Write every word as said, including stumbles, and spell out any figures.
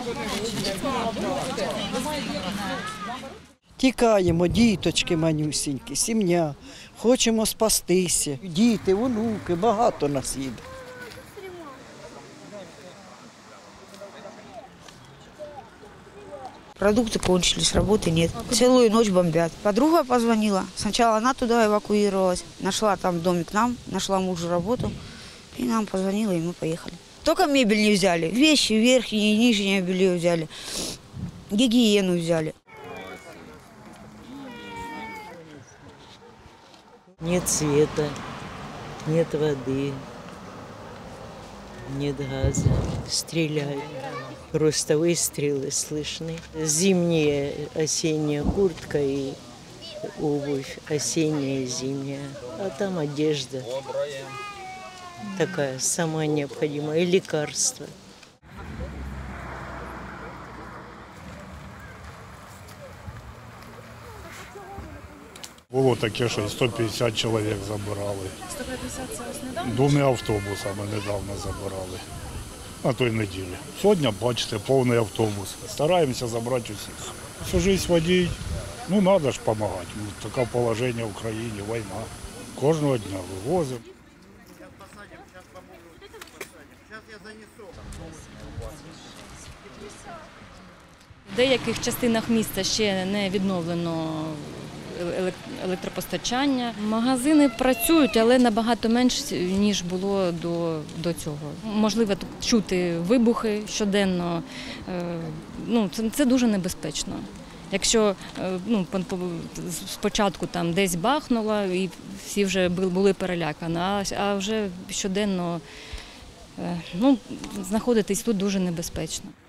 Тікаємо, діточки манюсінькі, сім'я, хочемо спастися. Діти, онуки, багато нас їде. Продукты кончились, работы нет. Целую ночь бомбят. Подруга позвонила. Сначала она туда эвакуировалась. Нашла там домик нам, нашла мужу работу. И нам позвонила, и мы поехали. Только мебель не взяли. Вещи верхние и нижнее белье взяли. Гигиену взяли. Нет света, нет воды, нет газа. Стреляют. Просто выстрелы слышны. Зимняя, осенняя куртка и обувь, осенняя и зимняя. А там одежда такая самая необходимая, и лекарства. Було таке, що сто п'ятдесят чоловік забирали. сто п'ятдесят – це ось недавно? Двома автобусами недавно забирали. На той неділі. Сьогодні, бачите, повний автобус. Стараємося забрати усіх. Всю життя водій. Ну, треба ж допомагати. Таке положення в країні, війна. Кожного дня вивозимо. В деяких частинах міста ще не відновлено електропостачання. Магазини працюють, але набагато менше, ніж було до, до цього. Можливо, тут чути вибухи щоденно. Ну, це, це дуже небезпечно. Якщо ну, спочатку там десь бахнуло і всі вже були перелякані, а вже щоденно ну, знаходитись тут дуже небезпечно.